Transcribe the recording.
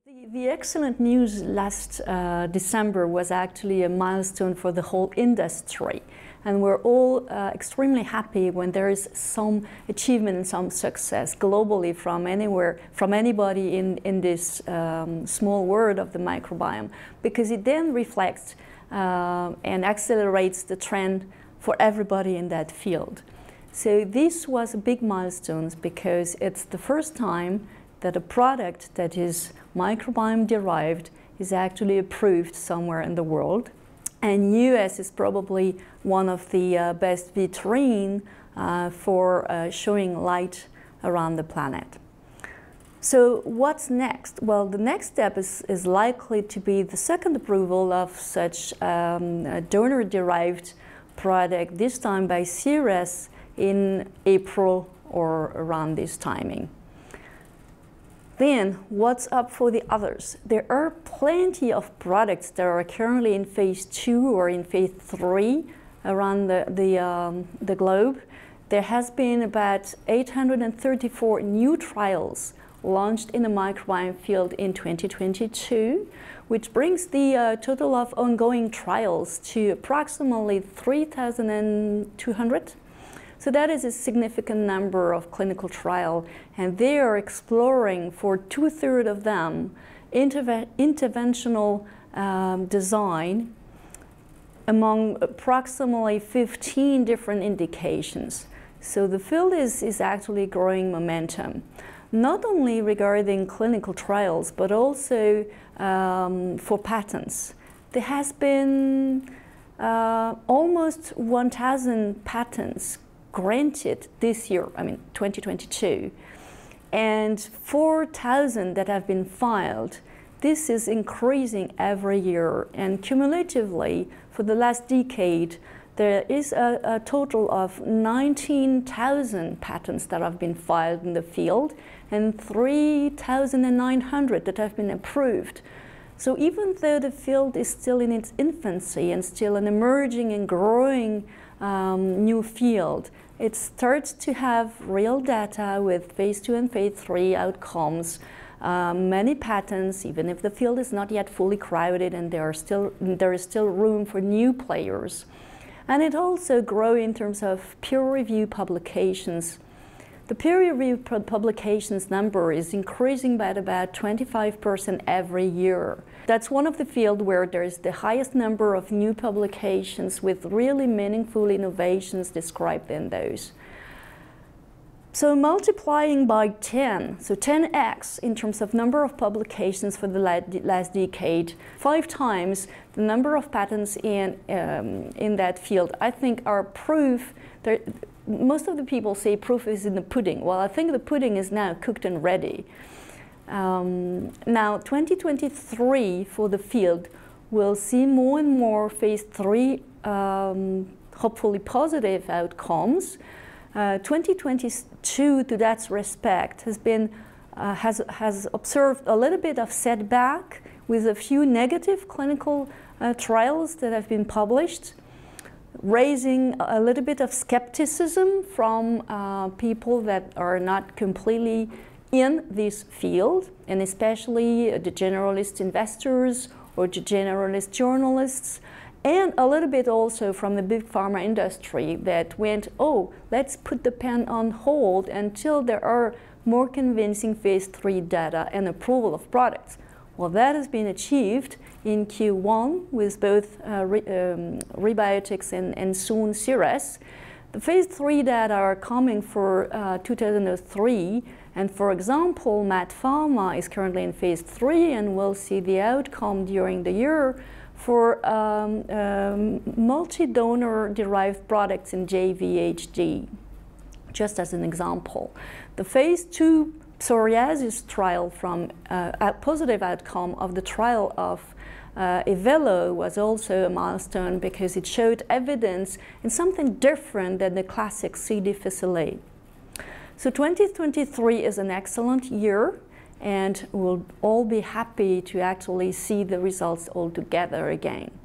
The excellent news last December was actually a milestone for the whole industry, and we're all extremely happy when there is some achievement and some success globally from anywhere, from anybody in this small world of the microbiome, because it then reflects and accelerates the trend for everybody in that field. So this was a big milestone because it's the first time that a product that is microbiome derived is actually approved somewhere in the world. And US is probably one of the best vitrine for showing light around the planet. So what's next? Well, the next step is likely to be the second approval of such a donor-derived product, this time by Seres in April or around this timing. Then, what's up for the others? There are plenty of products that are currently in phase 2 or in phase 3 around the globe. There has been about 834 new trials launched in the microbiome field in 2022, which brings the total of ongoing trials to approximately 3,200. So that is a significant number of clinical trials, and they are exploring for 2/3 of them interventional design among approximately 15 different indications. So the field is actually growing momentum, not only regarding clinical trials, but also for patents. There has been almost 1,000 patents granted this year, 2022, and 4,000 that have been filed. This is increasing every year, and cumulatively for the last decade there is a total of 19,000 patents that have been filed in the field and 3,900 that have been approved. So even though the field is still in its infancy and still an emerging and growing new field, it starts to have real data with phase 2 and phase 3 outcomes, many patents, even if the field is not yet fully crowded and there is still room for new players. And it also grows in terms of peer-reviewed publications. The peer-reviewed publications number is increasing by about 25% every year. That's one of the fields where there is the highest number of new publications with really meaningful innovations described in those. So multiplying by 10, so 10x in terms of number of publications for the last decade, 5 times the number of patents in that field, I think are proof that most of the people say proof is in the pudding. Well, I think the pudding is now cooked and ready. Now, 2023 for the field will see more and more phase 3, hopefully positive outcomes. 2022, to that respect, has observed a little bit of setback with a few negative clinical trials that have been published, raising a little bit of skepticism from people that are not completely in this field, and especially the generalist investors or the generalist journalists, and a little bit also from the big pharma industry that went, oh, let's put the pen on hold until there are more convincing phase 3 data and approval of products. Well, that has been achieved in Q1 with both Rebiotics and soon Seres. The phase 3 data are coming for 2003, and for example, MaaT Pharma is currently in phase 3 and will see the outcome during the year for multi-donor derived products in JVHD, just as an example. The phase 2 psoriasis trial from a positive outcome of the trial of Evelo was also a milestone because it showed evidence in something different than the classic C. difficile. So 2023 is an excellent year, and we'll all be happy to actually see the results all together again.